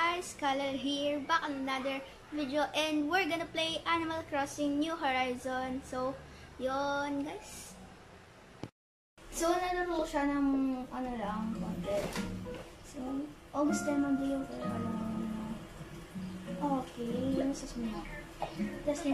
guys, Kalal here, back on another video, and we're gonna play Animal Crossing New Horizon. So, yon guys. So, nalaro siya ng ano lang, konti. So, August lemon day over, okay, yun sa sumina. Testing.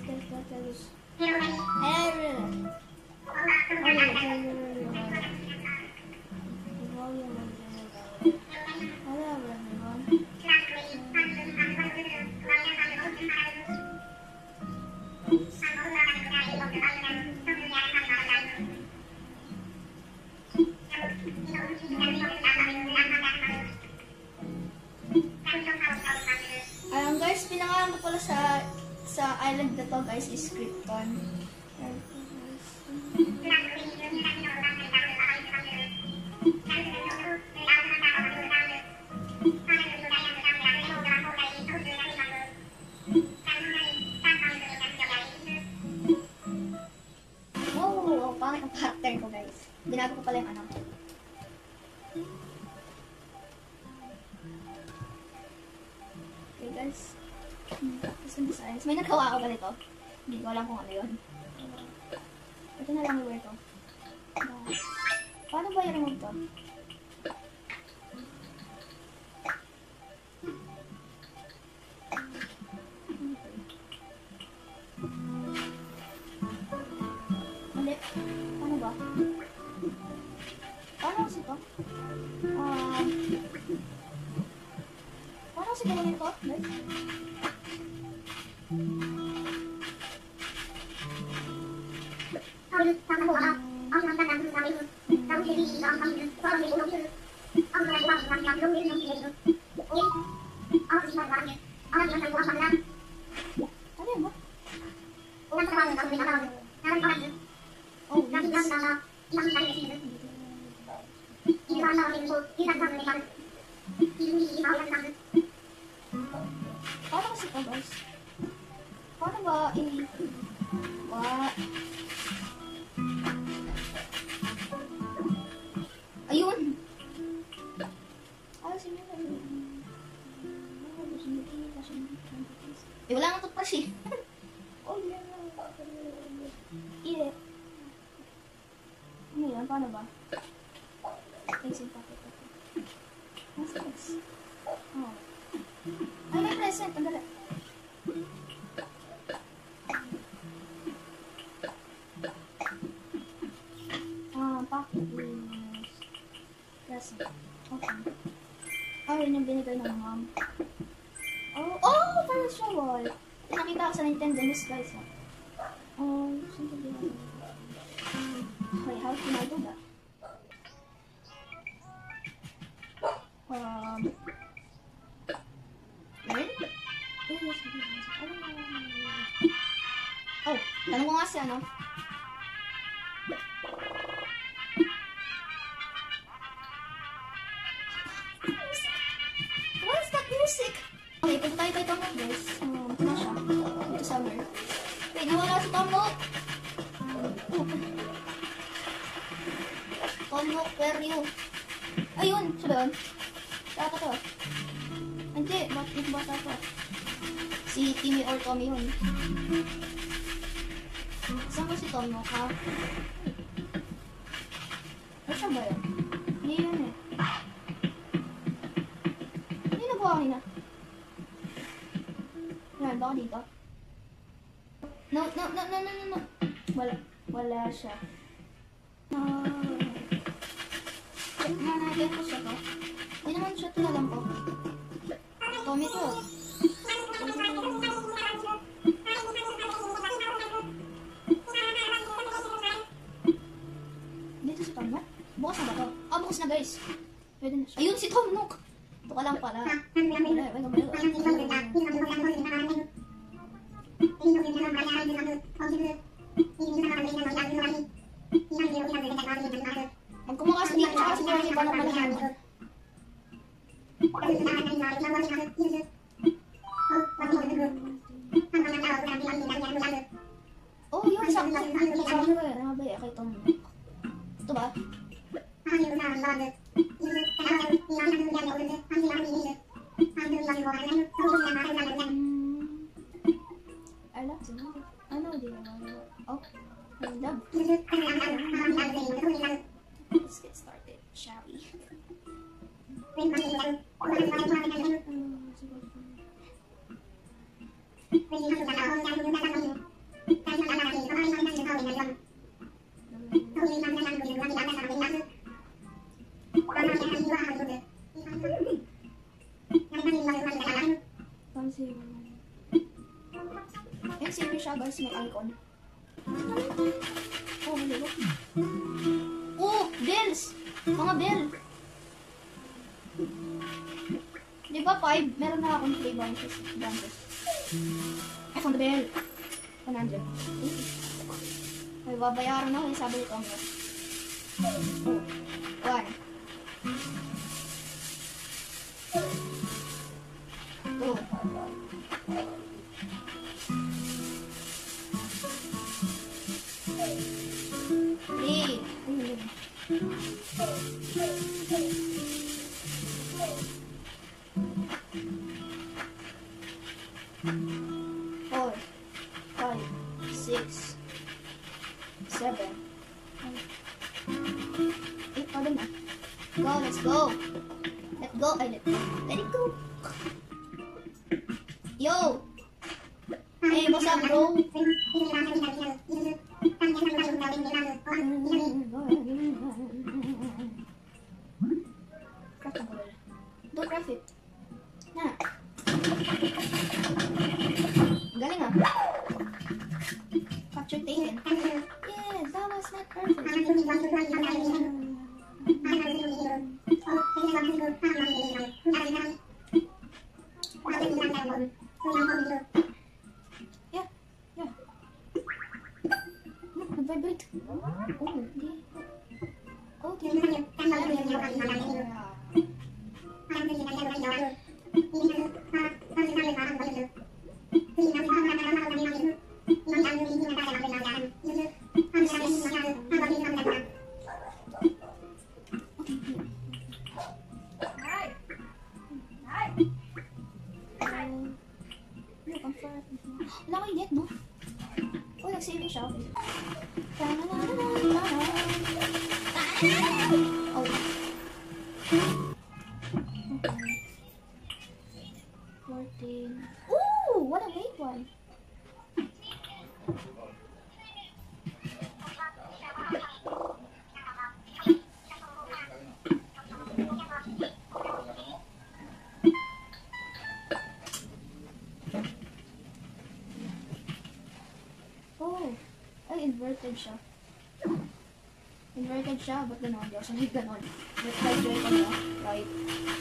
Guys, pinangalan ko pala sa island na to guys is Krypton. Oh, pangit ang character ko guys. Binago ko pala yung ano. Okay guys. May nagawa ako ba nito? Hindi ko alam kung ano yun. Ito na lang i-wear to. Paano ba i-remove to? Mali. Paano ba? Paano kasi to? Paano kasi gawin ito? Paano kasi ito guys? Paano ba ayun! Wala nga ito pa siya. Ano yan? Paano ba? Exit pa. Oh. Ay, may present. Ang dala. Package. Present. Okay. Yun yung binigay ng mom. Pala siya wall. Nakita ko sa Nintendo News guys. Saan ba yun? Okay, how can I do that? Tanong ko nga siya, no? What is that music? Okay, punta tayo kay Tomok, guys. Ito na siya. Ito summer. Wait, nawala si Tomok! Tomok, where are you? Ayun! Siya ba yun? Bata to. Hindi, bata to. Si Timmy or Tommy yun. Saan ba si Tomok, ha? Saan ba yun? Hindi yun eh. Hindi nagawa kanina. Yan, baka dito. No. Wala siya. Check na natin ko siya to. Hindi naman siya tinalam ko. Tommy ko. Dito si Tomok? Bukas na ba to? Bukas na guys. Pwede na siya. Ayun si Tomok! Ito ka lang pala. Magkumakas dito siya kasi hindi pa naman naman. Yun. Sakto. Kay Tomok. Ito ba? Yan, serious siya guys, may icon. Oh, malilo. Oh, bells! Mga bell! Di ba 5? Meron na akong 3 branches. I found the bell. 100. May babayaran ako yung sabi nito ang bell. 1. 4, 5, 6, 7, 8. Pardon na. Go, let's go. Let go. Ay, let it go. Yo! Hey, what's up, bro? Don't craft it. Na. Galing ah. Capture taken. Yes, that was not perfect. Yeah. Nag-vibrate. Oh, hindi. Oh, wala ko init, no? Oh, nag-save siya. Oh. Okay. 14. Ooh, what a late one. Oh, ay, inverted siya. Inverted siya, ba't ganon? Di ako sanay ganon. Ba't vibrate ano? Right.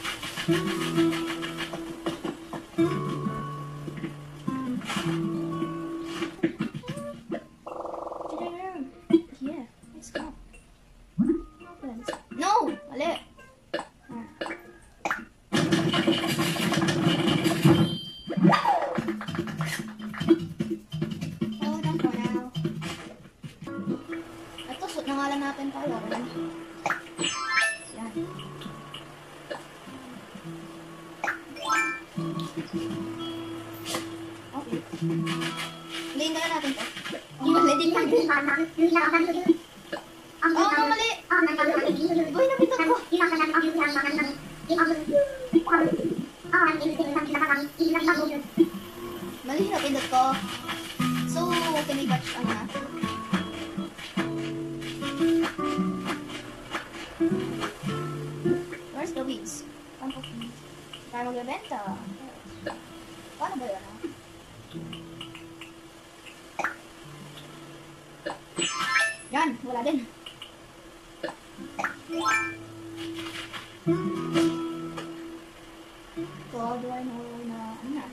Yeah, let's go. No! Mali! Nangalan natin tayo. Yan. Okay. Hintayin na natin to. Mali din lang. Oh, mali! Boy, napitot ko. Mali, napitot ko. So, can we batch ano na? Where's the weeds? Tayo magbebenta. Paano ba yun? Yan, wala din. So, do I know na ano na?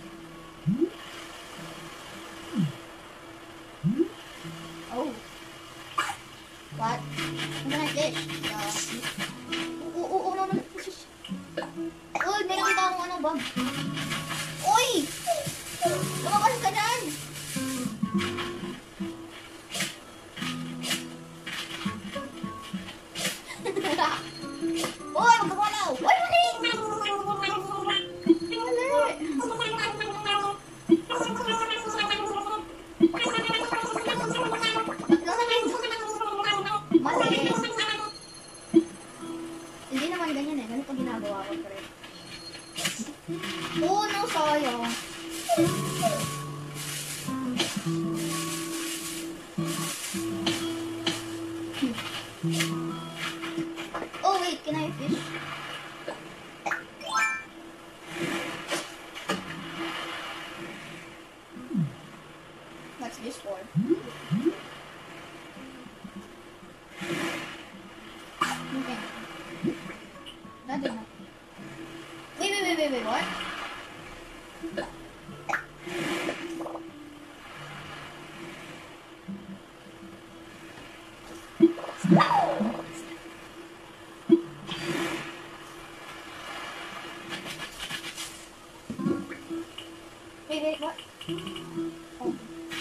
Oh. What? I'm gonna fish. No. Uy, may nakita akong ano ba? Uy! Lumabas ka dyan! Uy, magkakalaw! Uy, mali! Mali! Hindi naman ganyan eh. Ganito ginagawa ko pa rin. Oh, no, sayang. this for? Okay. That did not. Wait, what? Wait, what? Oh.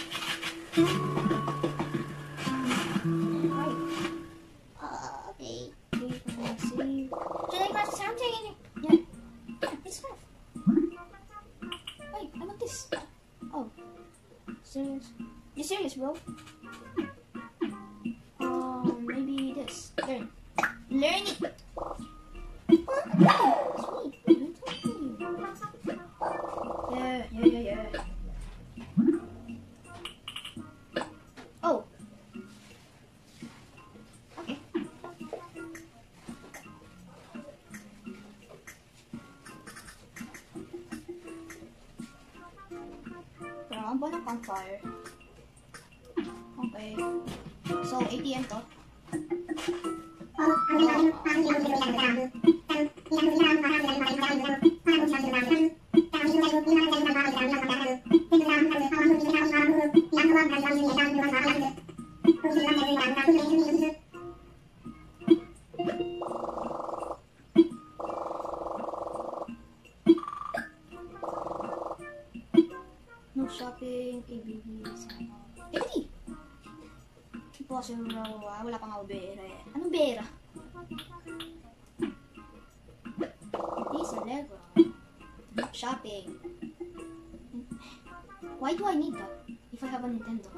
Okay. Should I press something? Yeah. It's fast. Wait, I want this. Oh. Serious? You serious, bro? Maybe this. Learn. Learn it. Oh, sweet. Yeah. Oh. Okay. Ang ba ng campfire? Okay. So, ATM to. No shopping, ABB, ABD! Impossible raw, wala pang ako bera eh. Anong bera? This is Lego. Shopping. Why do I need that? If I have a Nintendo.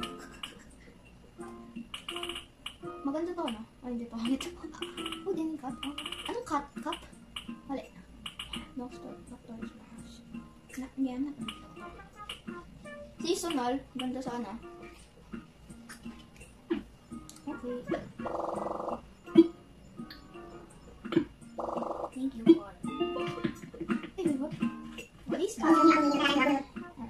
Maganda to, no? Ay, hindi pa. Oh, din cup. Oh. Anong cup? Cup? Mali. No store. No store is my house. Yan. Seasonal. Ganda sana. Okay. Thank you for. Hey, what? What is that?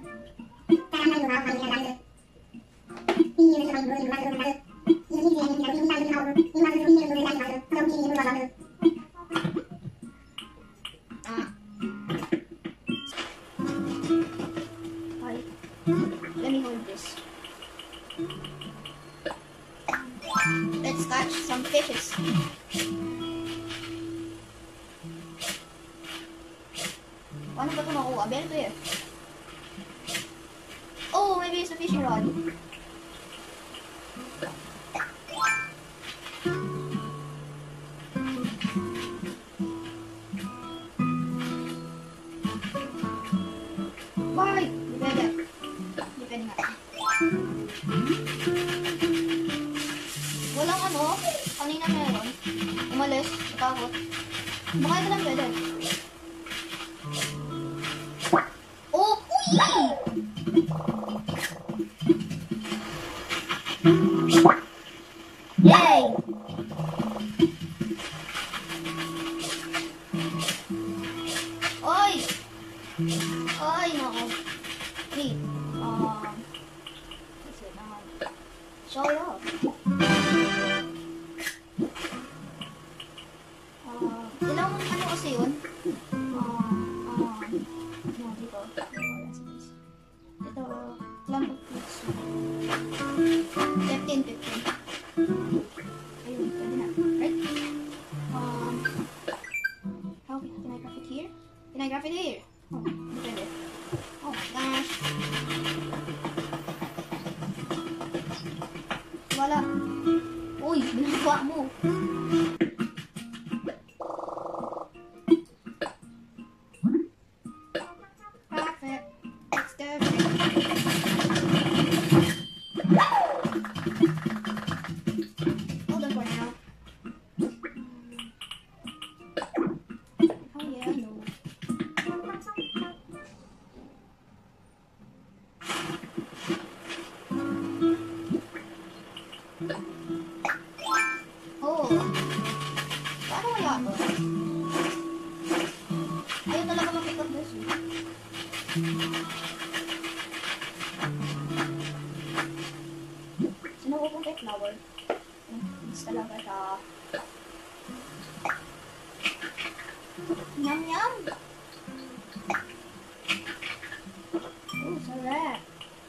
Let me hold this. Let's catch some fishes. Paano ba ito makuha? Very clear. Oh, maybe it's a fishing rod. Bye! Depende nga. Walang ano, kanina meron. Umalis, natakot. Baka ito lang pwede. Oh, uy! Yay! Oy! Oy, nako. Wait. Let's wait naman. Show it off. Ilang ano kasi yun? Dito. Ito, ilang pag-click. 15. Ayun, pwede na. Right? How can I graph it here? Can I graph it here? Oh, depende. Oh my gosh. Wala. Uy, binagawa mo. Perfect. Let's go. Hold on for now. Oh yeah, no. Oh. Paano kaya ito? Ayaw talaga mag-pick up this. flour. Mix talaga siya. Yum yum! Oh, sarap!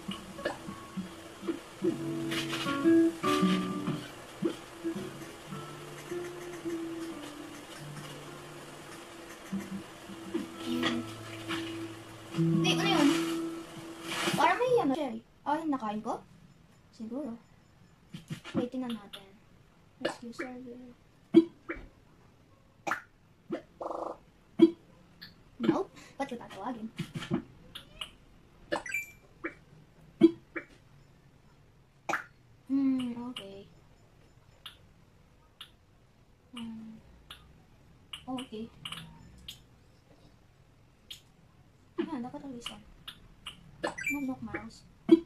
Hindi, ano yun? Parang may ano, cherry. Ay, nakain ko? Siguro. Wait, tingnan natin. Rescue server. Nope. Ba't ko tatawagin? Okay. Okay. Ayan, dapat ang listen. Knock mouse.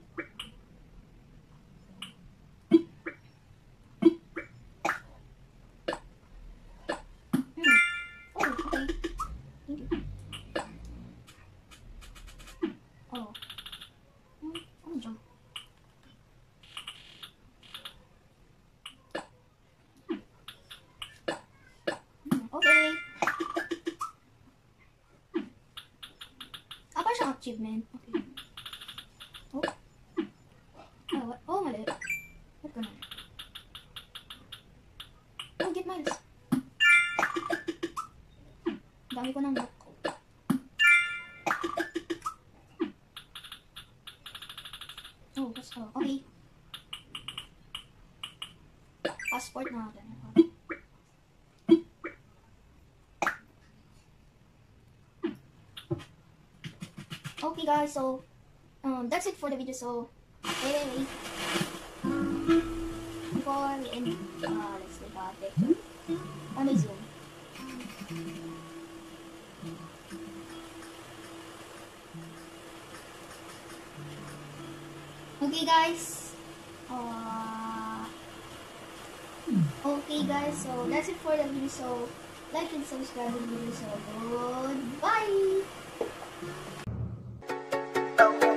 Oh, okay. Thank you. Oh. Ano dyan? Okay. Apa siyang achievement? Okay. Oh. Oh, mali. Ba't ko na? Oh, get miles. Dami ko ng book. Oh, basta. Okay. Passport natin. Okay guys, so that's it for the video. So anyway, before we end, let's look at it on the Zoom. Okay guys, okay guys, so that's it for the video. So like and subscribe to the video. So goodbye.